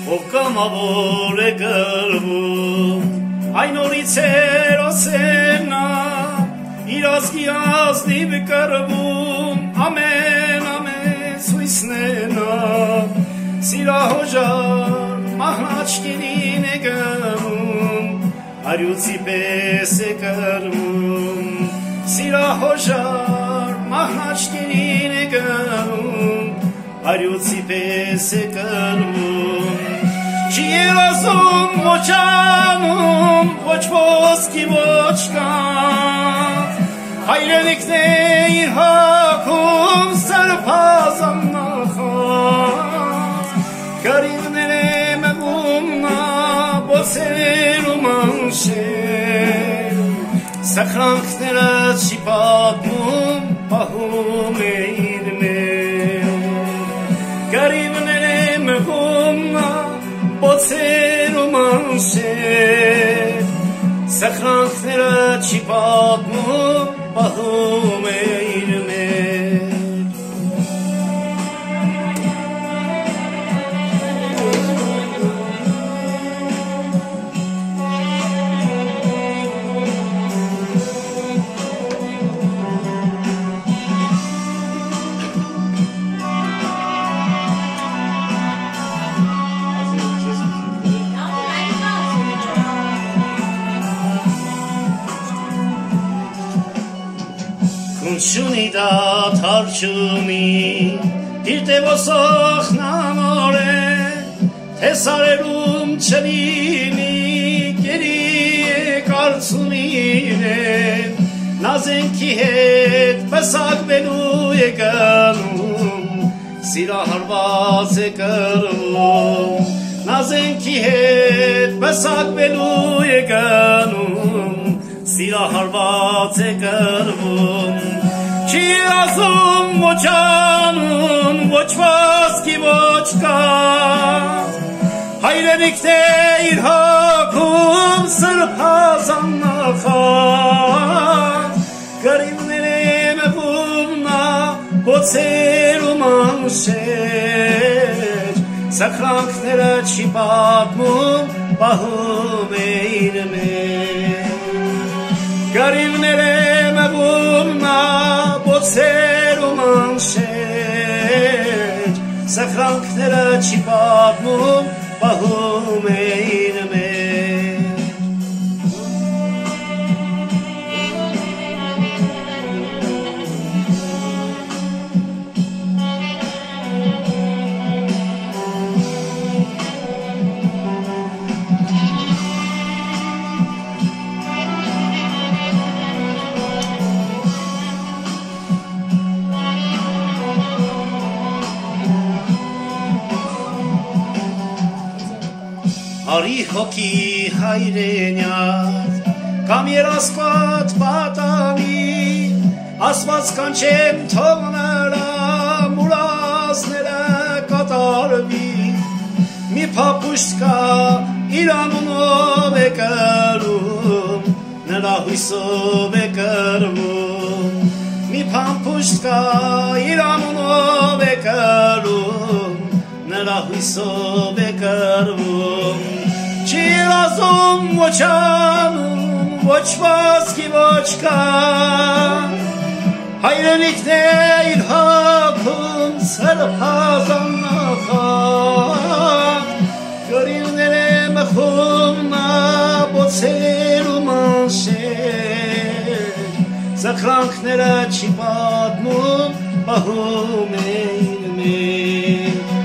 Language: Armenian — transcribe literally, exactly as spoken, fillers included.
ով կամավոր է կրվում, այն օրից հերոսենա, իր ազգի ազնիվ կրվում, ամեն ամեն սույսնենա, սիրահոժար մահնաչկերին է գնում, արյուծի պես է կրվում, սիրահոժար մահնաչկերին է գնում, արյուծի պես է կրվում, չի երազում ոչ անում, ոչ ոսկի ոչ կան, հայրենիքն է իր հագում, սրբազան նախած, գարիվներ է մեղում նա, բոցերում անշեր, սխրանքները չի պատմում, պահում է իր մեր, գարիվներ է մեղում նա, բոցերում անշեր, սխրանքները չի պատմում, պահում է իր մեր։ Շունի դա թարչունի, դիրտ է ոսոխն անոր է, թե սարերում չլինի, կերի է կարծունին է, նազենքի հետ պսակվելու է գնում, սիրահարված է կրվում, նազենքի հետ պսակվելու է գնում, սիրահարված է կրվում, չի ասում ոչ անում, ոչ ոսկի ոչ կան, հայրենիքն է իր հագում, սրբազան նախած, գարիվներ է մեղում նա, բոցերում անշեր, սխրանքները չի պատմում, պահում է իր մեր, գարիվներ է մեղում նա, բոցերում անշեր, սխրանքները չի պատմում, պահում է իր մեր։ Արի հոգի հայրենյաց, կամ երասպատ պատանի, ասված կանչեմ թող նրա մուրազները կատարվի, մի փապուշտ կա իր անունով է կրում, նրա հույսով է կրվում, մի փապուշտ կա իր անունով է կրում, նրա հույսով է կրվում, չի երազում ոչ անում, ոչ ոսկի ոչ կան, հայրենիքն է իր հագում, սրբազան նախած, գարիվներ է մեղում նա, բոցերում անշեր, սխրանքները չի պատմում, պահում է իր մեր։